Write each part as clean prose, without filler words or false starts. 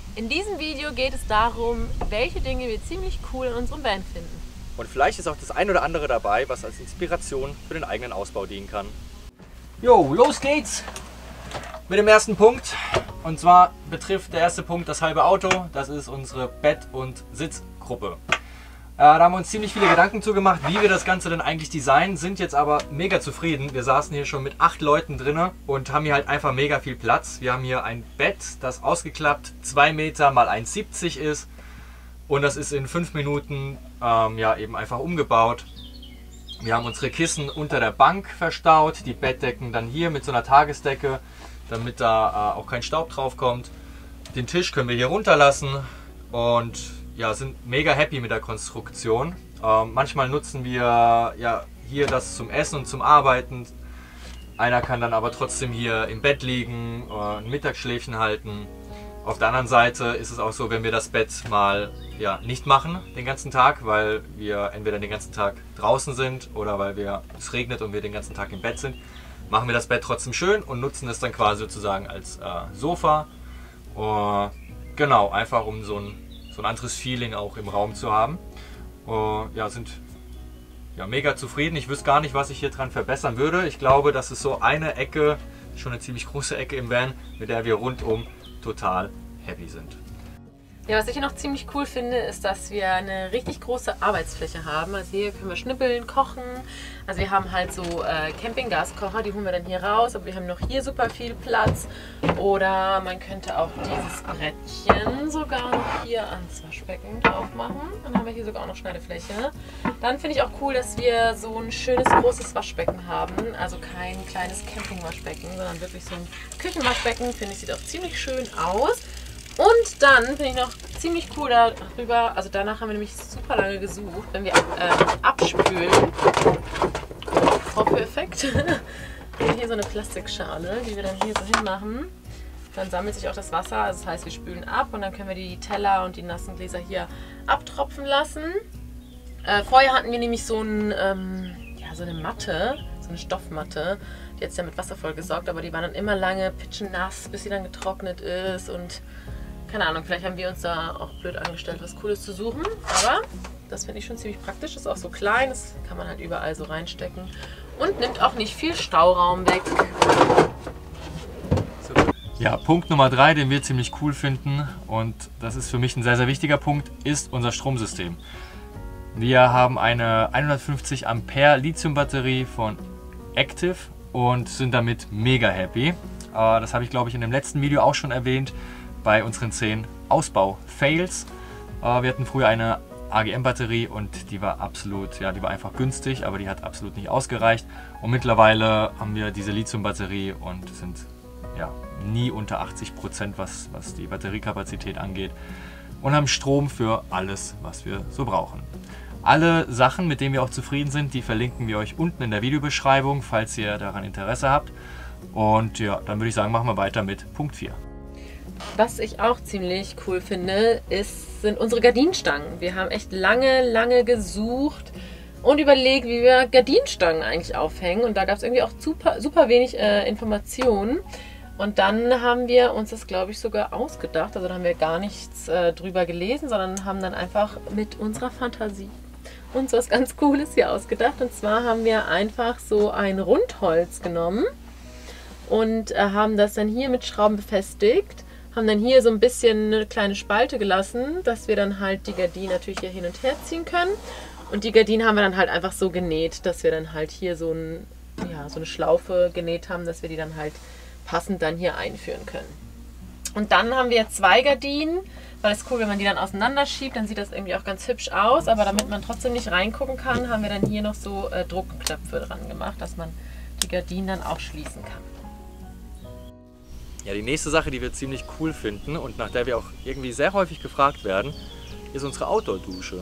In diesem Video geht es darum, welche Dinge wir ziemlich cool in unserem Van finden. Und vielleicht ist auch das ein oder andere dabei, was als Inspiration für den eigenen Ausbau dienen kann. Jo, los geht's mit dem ersten Punkt. Und zwar betrifft der erste Punkt das halbe Auto. Das ist unsere Bett- und Sitzgruppe. Da haben wir uns ziemlich viele Gedanken zugemacht, wie wir das Ganze denn eigentlich designen, sind jetzt aber mega zufrieden. Wir saßen hier schon mit 8 Leuten drin und haben hier halt einfach mega viel Platz. Wir haben hier ein Bett, das ausgeklappt 2 Meter mal 1,70 ist und das ist in 5 Minuten ja, eben einfach umgebaut. Wir haben unsere Kissen unter der Bank verstaut, die Bettdecken dann hier mit so einer Tagesdecke, damit da auch kein Staub drauf kommt. Den Tisch können wir hier runterlassen und ja, sind mega happy mit der Konstruktion. Manchmal nutzen wir ja hier das zum Essen und zum Arbeiten. Einer kann dann aber trotzdem hier im Bett liegen, ein Mittagsschläfchen halten. Auf der anderen Seite ist es auch so, wenn wir das Bett mal ja, nicht machen den ganzen Tag, weil wir entweder den ganzen Tag draußen sind oder weil es regnet und wir den ganzen Tag im Bett sind, machen wir das Bett trotzdem schön und nutzen es dann quasi sozusagen als Sofa. Genau, einfach um so ein anderes Feeling auch im Raum zu haben. Ja, sind ja, mega zufrieden. Ich wüsste gar nicht, was ich hier dran verbessern würde. Ich glaube, das ist so eine Ecke, schon eine ziemlich große Ecke im Van, mit der wir rundum total happy sind. Ja, was ich hier noch ziemlich cool finde, ist, dass wir eine richtig große Arbeitsfläche haben. Also hier können wir schnippeln, kochen. Also wir haben halt so Campinggaskocher, die holen wir dann hier raus. Aber wir haben noch hier super viel Platz. Oder man könnte auch dieses Brettchen sogar noch hier ans Waschbecken drauf machen. Dann haben wir hier sogar auch noch Schneidefläche. Dann finde ich auch cool, dass wir so ein schönes großes Waschbecken haben. Also kein kleines Campingwaschbecken, sondern wirklich so ein Küchenwaschbecken. Finde ich, sieht auch ziemlich schön aus. Und dann finde ich noch ziemlich cool darüber, also danach haben wir nämlich super lange gesucht, wenn wir abspülen. Vorführeffekt. Hier so eine Plastikschale, die wir dann hier so hinmachen. Dann sammelt sich auch das Wasser, also das heißt, wir spülen ab und dann können wir die Teller und die nassen Gläser hier abtropfen lassen. Vorher hatten wir nämlich so eine Matte, so eine Stoffmatte. Die hat es ja mit Wasser vollgesaugt, aber die war dann immer lange pitschnass, bis sie dann getrocknet ist und keine Ahnung, vielleicht haben wir uns da auch blöd angestellt, was Cooles zu suchen, aber das finde ich schon ziemlich praktisch. Ist auch so klein, das kann man halt überall so reinstecken und nimmt auch nicht viel Stauraum weg. Ja, Punkt Nummer 3, den wir ziemlich cool finden und das ist für mich ein sehr, sehr wichtiger Punkt, ist unser Stromsystem. Wir haben eine 150 Ampere Lithium-Batterie von Active und sind damit mega happy. Das habe ich, glaube ich, in dem letzten Video auch schon erwähnt, bei unseren 10 Ausbau-Fails. Wir hatten früher eine AGM-Batterie und die war absolut, ja, die war einfach günstig, aber die hat absolut nicht ausgereicht. Und mittlerweile haben wir diese Lithium-Batterie und sind ja, nie unter 80%, was die Batteriekapazität angeht. Und haben Strom für alles, was wir so brauchen. Alle Sachen, mit denen wir auch zufrieden sind, die verlinken wir euch unten in der Videobeschreibung, falls ihr daran Interesse habt. Und ja, dann würde ich sagen, machen wir weiter mit Punkt 4. Was ich auch ziemlich cool finde, sind unsere Gardinenstangen. Wir haben echt lange gesucht und überlegt, wie wir Gardinenstangen eigentlich aufhängen. Und da gab es irgendwie auch super wenig Informationen. Und dann haben wir uns das, glaube ich, sogar ausgedacht. Also da haben wir gar nichts drüber gelesen, sondern haben dann einfach mit unserer Fantasie uns was ganz Cooles hier ausgedacht. Und zwar haben wir einfach so ein Rundholz genommen und haben das dann hier mit Schrauben befestigt. Haben dann hier so ein bisschen eine kleine Spalte gelassen, dass wir dann halt die Gardinen natürlich hier hin und her ziehen können. Und die Gardinen haben wir dann halt einfach so genäht, dass wir dann halt hier so eine Schlaufe genäht haben, dass wir die dann halt passend dann hier einführen können. Und dann haben wir 2 Gardinen, weil es cool, wenn man die dann auseinander schiebt, dann sieht das irgendwie auch ganz hübsch aus. Aber damit man trotzdem nicht reingucken kann, haben wir dann hier noch so Druckknöpfe dran gemacht, dass man die Gardinen dann auch schließen kann. Ja, die nächste Sache, die wir ziemlich cool finden und nach der wir auch irgendwie sehr häufig gefragt werden, ist unsere Outdoor-Dusche.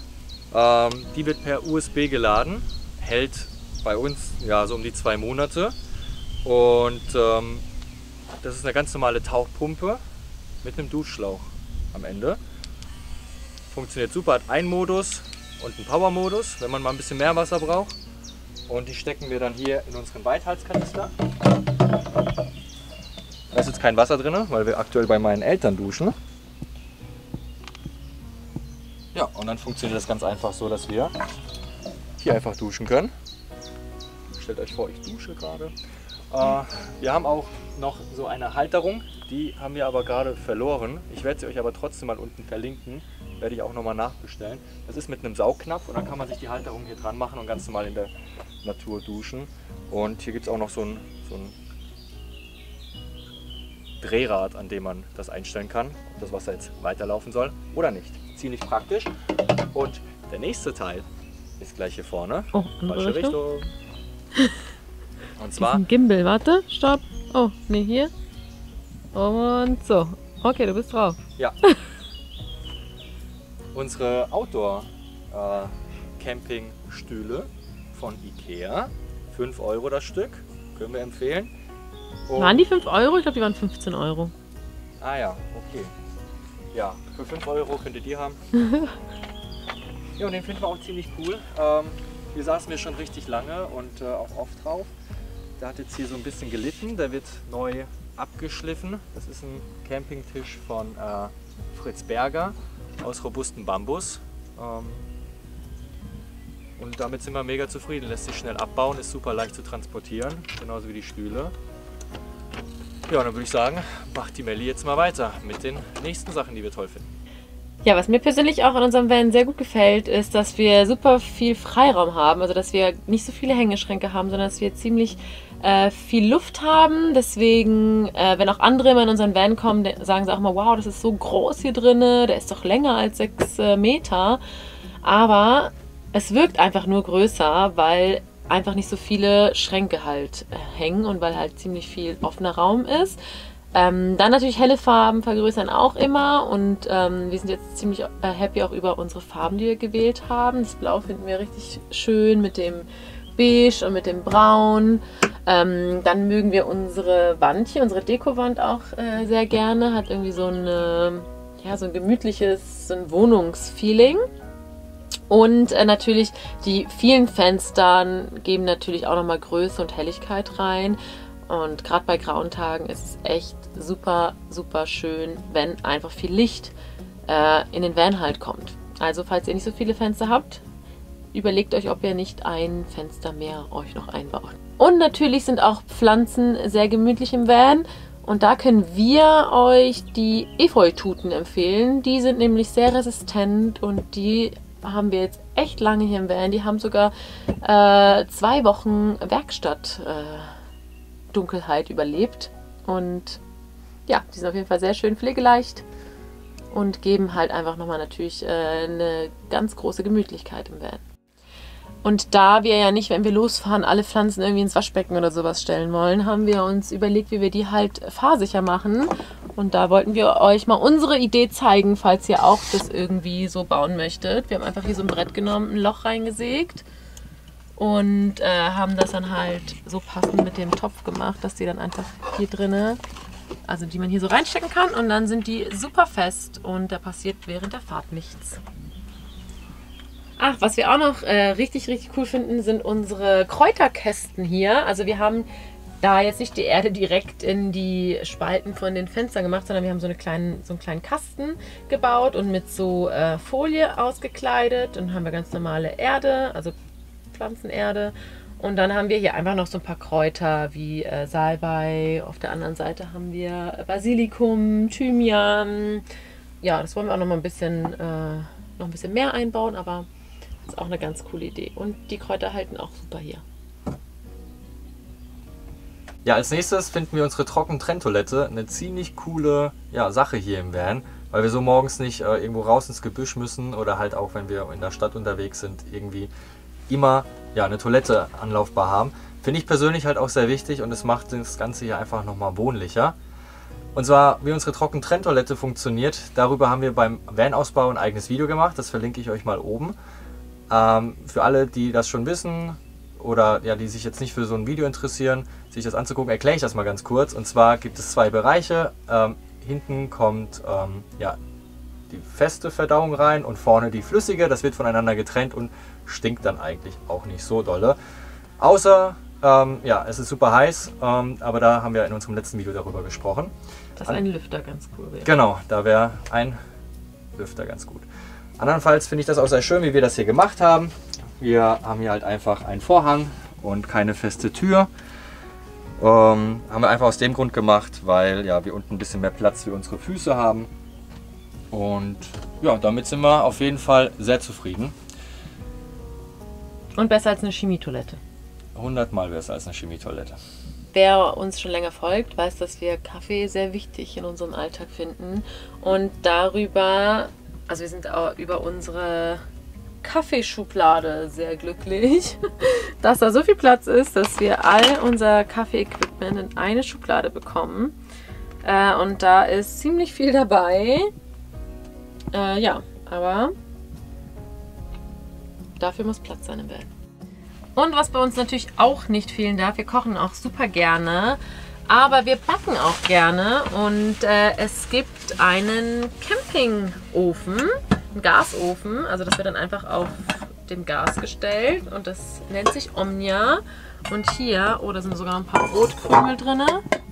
Die wird per USB geladen, hält bei uns ja so um die 2 Monate und das ist eine ganz normale Tauchpumpe mit einem Duschschlauch am Ende. Funktioniert super, hat einen Modus und einen Power-Modus, wenn man mal ein bisschen mehr Wasser braucht. Und die stecken wir dann hier in unseren Weithalskanister. Da ist jetzt kein Wasser drin, weil wir aktuell bei meinen Eltern duschen. dann funktioniert das ganz einfach so, dass wir hier einfach duschen können. Stellt euch vor, ich dusche gerade. Wir haben auch noch so eine Halterung, die haben wir aber gerade verloren. Ich werde sie euch aber trotzdem mal unten verlinken, werde ich auch nochmal nachbestellen. Das ist mit einem Saugnapf und dann kann man sich die Halterung hier dran machen und ganz normal in der Natur duschen. Und hier gibt es auch noch so ein Drehrad, an dem man das einstellen kann, ob das Wasser jetzt weiterlaufen soll oder nicht. Ziemlich praktisch. Und der nächste Teil ist gleich hier vorne. Oh, falsche Richtung. Und zwar ein Gimbal, warte, stopp. Oh, nee, hier. Und so. Okay, du bist drauf. Ja. Unsere Outdoor-Campingstühle von Ikea. 5 € das Stück. Können wir empfehlen. Und waren die 5 €? Ich glaube, die waren 15 €. Ah ja, okay. Ja, für 5 € könnt ihr die haben. Ja, und den finden wir auch ziemlich cool. Hier saßen wir schon richtig lange und auch oft drauf. Der hat jetzt hier so ein bisschen gelitten, der wird neu abgeschliffen. Das ist ein Campingtisch von Fritz Berger aus robustem Bambus. Und damit sind wir mega zufrieden. Lässt sich schnell abbauen, ist super leicht zu transportieren, genauso wie die Stühle. Ja, und dann würde ich sagen, macht die Melli jetzt mal weiter mit den nächsten Sachen, die wir toll finden. Ja, was mir persönlich auch an unserem Van sehr gut gefällt, ist, dass wir super viel Freiraum haben. Also, dass wir nicht so viele Hängeschränke haben, sondern dass wir ziemlich viel Luft haben. Deswegen, wenn auch andere immer in unseren Van kommen, sagen sie auch mal, wow, das ist so groß hier drin, der ist doch länger als 6 Meter. Aber es wirkt einfach nur größer, weil einfach nicht so viele Schränke halt hängen und weil halt ziemlich viel offener Raum ist. Dann natürlich helle Farben vergrößern auch immer und wir sind jetzt ziemlich happy auch über unsere Farben, die wir gewählt haben. Das Blau finden wir richtig schön mit dem Beige und mit dem Braun. Dann mögen wir unsere Wand hier, unsere Dekowand auch sehr gerne. Hat irgendwie so ein gemütliches, so ein Wohnungsfeeling. Und natürlich die vielen Fenstern geben natürlich auch nochmal Größe und Helligkeit rein. Und gerade bei grauen Tagen ist es echt super, super schön, wenn einfach viel Licht in den Van halt kommt. Also falls ihr nicht so viele Fenster habt, überlegt euch, ob ihr nicht ein Fenster mehr euch noch einbaut. Und natürlich sind auch Pflanzen sehr gemütlich im Van. Und da können wir euch die Efeututen empfehlen. Die sind nämlich sehr resistent und die haben wir jetzt echt lange hier im Van. Die haben sogar 2 Wochen Werkstatt-Dunkelheit überlebt. Und ja, die sind auf jeden Fall sehr schön pflegeleicht und geben halt einfach nochmal natürlich eine ganz große Gemütlichkeit im Van. Und da wir ja nicht, wenn wir losfahren, alle Pflanzen irgendwie ins Waschbecken oder sowas stellen wollen, haben wir uns überlegt, wie wir die halt fahrsicher machen. Und da wollten wir euch mal unsere Idee zeigen, falls ihr auch das irgendwie so bauen möchtet. Wir haben einfach hier so ein Brett genommen, ein Loch reingesägt und haben das dann halt so passend mit dem Topf gemacht, dass die dann einfach hier drinne, also die man hier so reinstecken kann und dann sind die super fest und da passiert während der Fahrt nichts. Ach, was wir auch noch richtig, richtig cool finden, sind unsere Kräuterkästen hier. Also wir haben da jetzt nicht die Erde direkt in die Spalten von den Fenstern gemacht, sondern wir haben so einen kleinen Kasten gebaut und mit so Folie ausgekleidet. Und haben wir ganz normale Erde, also Pflanzenerde. Und dann haben wir hier einfach noch so ein paar Kräuter wie Salbei. Auf der anderen Seite haben wir Basilikum, Thymian. Ja, das wollen wir auch noch mal ein bisschen mehr einbauen, aber das ist auch eine ganz coole Idee. Und die Kräuter halten auch super hier. Ja, als nächstes finden wir unsere Trockentrenntoilette eine ziemlich coole Sache hier im Van, weil wir so morgens nicht irgendwo raus ins Gebüsch müssen oder halt auch, wenn wir in der Stadt unterwegs sind, irgendwie immer eine Toilette anlaufbar haben. Finde ich persönlich halt auch sehr wichtig und es macht das Ganze hier einfach nochmal wohnlicher. Und zwar, wie unsere Trockentrenntoilette funktioniert, darüber haben wir beim Van-Ausbau ein eigenes Video gemacht, das verlinke ich euch mal oben. Für alle, die das schon wissen oder die sich jetzt nicht für so ein Video interessieren, sich das anzugucken, erkläre ich das mal ganz kurz. Und zwar gibt es 2 Bereiche. Hinten kommt die feste Verdauung rein und vorne die flüssige. Das wird voneinander getrennt und stinkt dann eigentlich auch nicht so dolle. Außer, es ist super heiß, aber da haben wir in unserem letzten Video darüber gesprochen. Dass ein Lüfter ganz cool wäre. Genau, da wäre ein Lüfter ganz gut. Andernfalls finde ich das auch sehr schön, wie wir das hier gemacht haben. Wir haben hier halt einfach einen Vorhang und keine feste Tür. Haben wir einfach aus dem Grund gemacht, weil ja, wir unten ein bisschen mehr Platz für unsere Füße haben. Und ja, damit sind wir auf jeden Fall sehr zufrieden. Und besser als eine Chemietoilette. 100-mal besser als eine Chemietoilette. Wer uns schon länger folgt, weiß, dass wir Kaffee sehr wichtig in unserem Alltag finden. Und darüber, also wir sind auch über unsere Kaffeeschublade sehr glücklich, dass da so viel Platz ist, dass wir all unser Kaffee-Equipment in eine Schublade bekommen. Und da ist ziemlich viel dabei. Ja, aber dafür muss Platz sein im Bett. Und was bei uns natürlich auch nicht fehlen darf, wir kochen auch super gerne, aber wir backen auch gerne. Und es gibt einen Campingofen, einen Gasofen, also das wird dann einfach auf dem Gas gestellt und das nennt sich Omnia. Und hier, oh, da sind sogar noch ein paar Brotkrümel drin.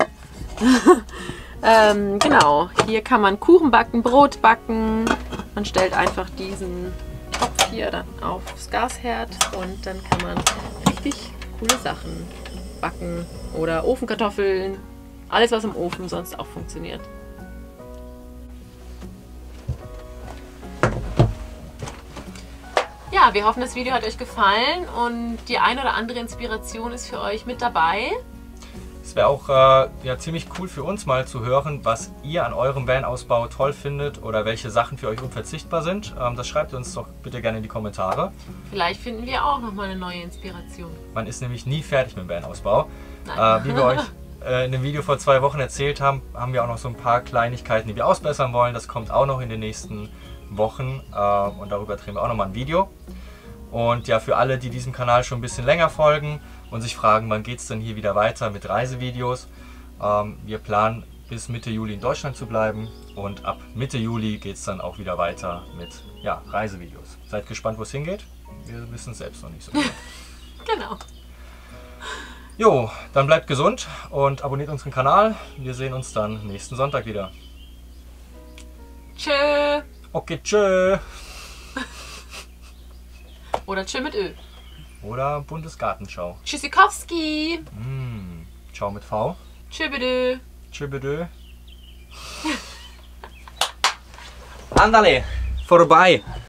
Genau, hier kann man Kuchen backen, Brot backen. Man stellt einfach diesen Topf hier dann aufs Gasherd und dann kann man richtig coole Sachen backen oder Ofenkartoffeln. Alles, was im Ofen sonst auch funktioniert. Ja, wir hoffen, das Video hat euch gefallen und die ein oder andere Inspiration ist für euch mit dabei. Es wäre auch ja, ziemlich cool für uns mal zu hören, was ihr an eurem Van-Ausbau toll findet oder welche Sachen für euch unverzichtbar sind. Das schreibt uns doch bitte gerne in die Kommentare. Vielleicht finden wir auch nochmal eine neue Inspiration. Man ist nämlich nie fertig mit dem Van-Ausbau. Wie wir euch in dem Video vor 2 Wochen erzählt haben, haben wir auch noch so ein paar Kleinigkeiten, die wir ausbessern wollen. Das kommt auch noch in den nächsten Wochen und darüber drehen wir auch nochmal ein Video. Und ja, für alle, die diesem Kanal schon ein bisschen länger folgen und sich fragen, wann geht es denn hier wieder weiter mit Reisevideos. Wir planen bis Mitte Juli in Deutschland zu bleiben und ab Mitte Juli geht es dann auch wieder weiter mit ja, Reisevideos. Seid gespannt, wo es hingeht. Wir wissen es selbst noch nicht so genau. Genau. Jo, dann bleibt gesund und abonniert unseren Kanal. Wir sehen uns dann nächsten Sonntag wieder. Tschö. Okay, tschö. Oder tschö mit Ö. Oder Bundesgartenschau. Tschüssikowski. Ciao mit V. Tschö bitte. Tschö bitte. Andale, vorbei.